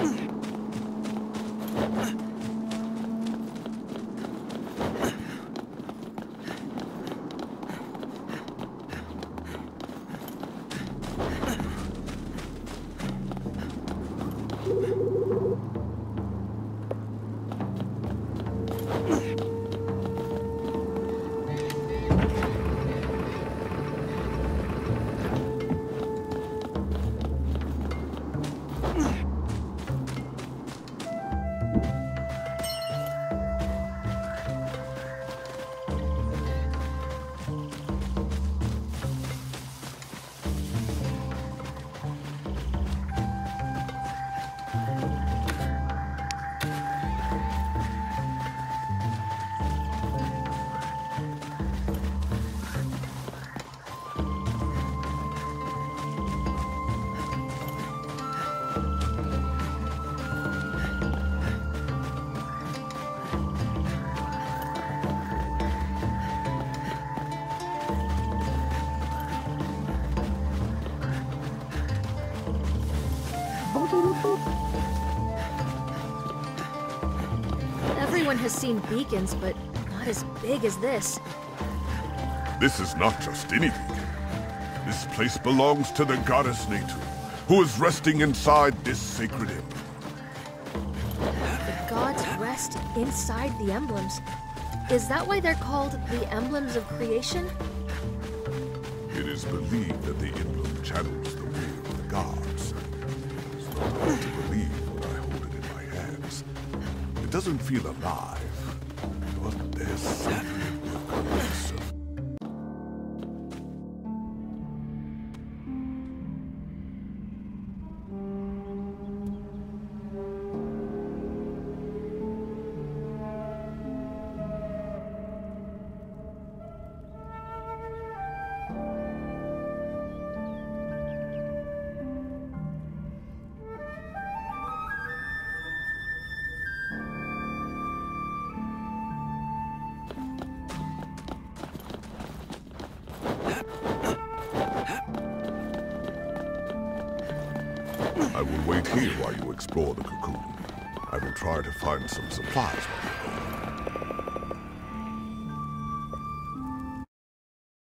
Everyone has seen beacons, but not as big as this. This is not just any beacon. This place belongs to the goddess Natu, who is resting inside this sacred emblem. The gods rest inside the emblems. Is that why they're called the emblems of creation? It is believed that the emblem channels the will of the gods. It's not hard to believe when I hold it in my hands. It doesn't feel alive, but there's something elusive. I will wait here while you explore the cocoon. I will try to find some supplies while you go.